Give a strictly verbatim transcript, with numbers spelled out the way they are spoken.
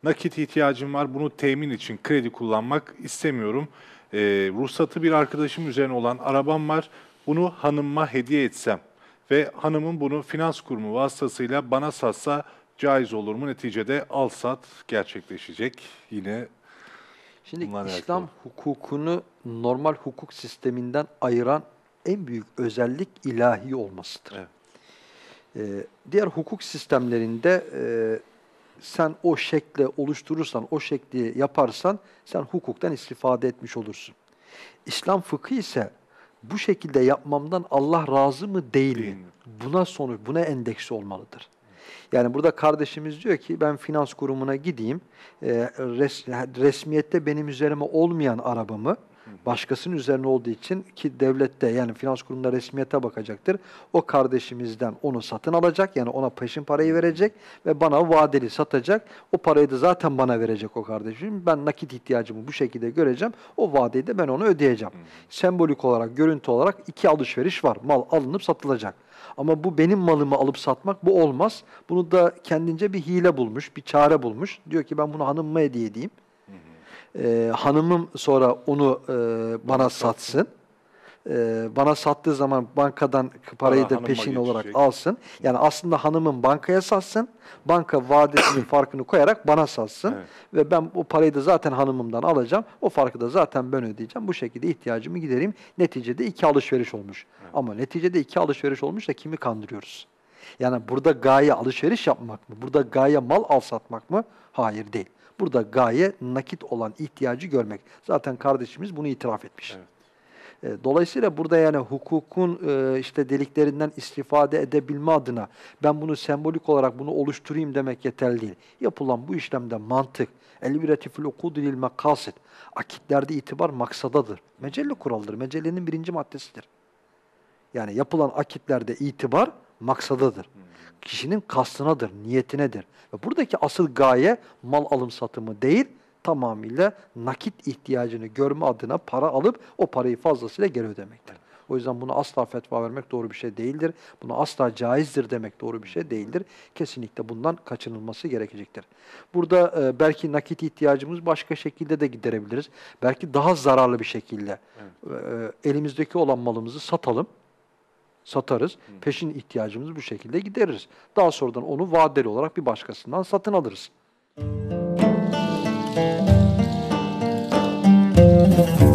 nakit ihtiyacım var, bunu temin için kredi kullanmak istemiyorum. Ee, ruhsatı bir arkadaşım üzerine olan arabam var, bunu hanımıma hediye etsem ve hanımın bunu finans kurumu vasıtasıyla bana satsa caiz olur mu? Neticede al-sat gerçekleşecek. Yine Şimdi bunlarla İslam alakalı. hukukunu normal hukuk sisteminden ayıran en büyük özellik ilahi olmasıdır. Evet. Ee, diğer hukuk sistemlerinde e, sen o şekle oluşturursan, o şekli yaparsan sen hukuktan istifade etmiş olursun. İslam fıkhı ise bu şekilde yapmamdan Allah razı mı değil, Değil mi? mi? Buna sonuç, buna endeksi olmalıdır. Yani burada kardeşimiz diyor ki ben finans kurumuna gideyim, e, res, resmiyette benim üzerime olmayan arabamı, başkasının üzerine olduğu için ki devlette yani finans kurumunda resmiyete bakacaktır. O kardeşimizden onu satın alacak yani ona peşin parayı verecek ve bana vadeli satacak. O parayı da zaten bana verecek o kardeşim. Ben nakit ihtiyacımı bu şekilde göreceğim. O vadeyi de ben ona ödeyeceğim. Sembolik olarak, görüntü olarak iki alışveriş var. Mal alınıp satılacak. Ama bu benim malımı alıp satmak bu olmaz. Bunu da kendince bir hile bulmuş, bir çare bulmuş. Diyor ki ben bunu hanımıma hediye edeyim. Ee, hanımım sonra onu e, bana satsın. Ee, bana sattığı zaman bankadan parayı Para da hanıma peşin olarak geçecek. alsın. Yani aslında hanımım bankaya satsın. Banka vadesinin farkını koyarak bana satsın. Evet. Ve ben o parayı da zaten hanımımdan alacağım. O farkı da zaten ben ödeyeceğim. Bu şekilde ihtiyacımı gidereyim. Neticede iki alışveriş olmuş. Evet. Ama neticede iki alışveriş olmuş da kimi kandırıyoruz? Yani burada gaye alışveriş yapmak mı? Burada gaye mal al satmak mı? Hayır değil. Burada gaye nakit olan ihtiyacı görmek. Zaten kardeşimiz bunu itiraf etmiş. Evet. E, Dolayısıyla burada yani hukukun e, işte deliklerinden istifade edebilme adına ben bunu sembolik olarak bunu oluşturayım demek yeterli değil. Yapılan bu işlemde mantık, el-ibreti fil ukudi lil makasid. Akitlerde itibar maksadadır. Mecelle kuralıdır. Mecellenin birinci maddesidir. Yani yapılan akitlerde itibar maksadadır. Kişinin kastınadır, niyetinedir. Ve buradaki asıl gaye mal alım satımı değil, tamamıyla nakit ihtiyacını görme adına para alıp o parayı fazlasıyla geri ödemektir. O yüzden buna asla fetva vermek doğru bir şey değildir. Buna asla caizdir demek doğru bir şey değildir. Kesinlikle bundan kaçınılması gerekecektir. Burada e, belki nakit ihtiyacımız başka şekilde de giderebiliriz. Belki daha zararlı bir şekilde Evet. e, elimizdeki olan malımızı satalım. Satarız. Peşin ihtiyacımızı bu şekilde gideririz. Daha sonradan onu vadeli olarak bir başkasından satın alırız.